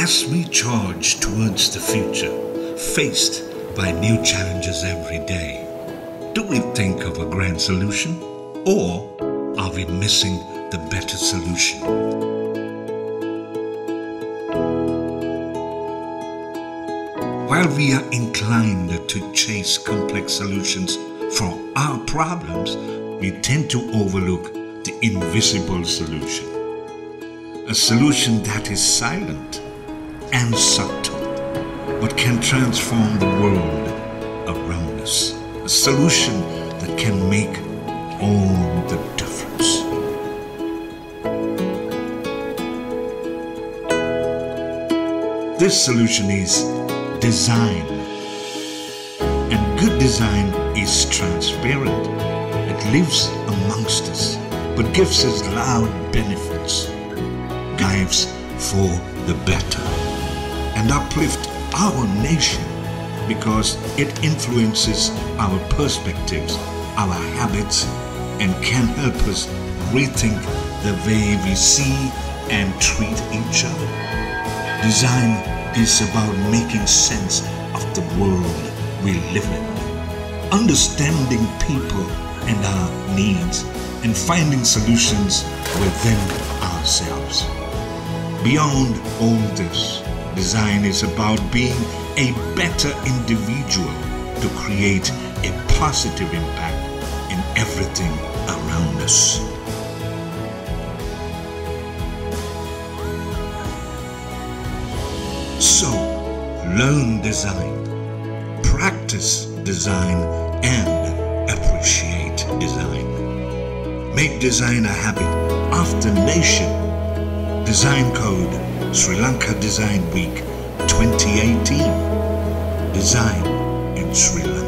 As we charge towards the future, faced by new challenges every day, do we think of a grand solution, or are we missing the better solution? While we are inclined to chase complex solutions for our problems, we tend to overlook the invisible solution. A solution that is silent and subtle, but can transform the world around us. A solution that can make all the difference. This solution is design. And good design is transparent. It lives amongst us, but gives us loud benefits, guides for the better, and uplift our nation because it influences our perspectives, our habits, and can help us rethink the way we see and treat each other. Design is about making sense of the world we live in, understanding people and our needs, and finding solutions within ourselves. Beyond all this, design is about being a better individual to create a positive impact in everything around us. So, learn design, practice design, and appreciate design. Make design a habit of the nation. Design Code Sri Lanka Design Week 2018. Design in Sri Lanka.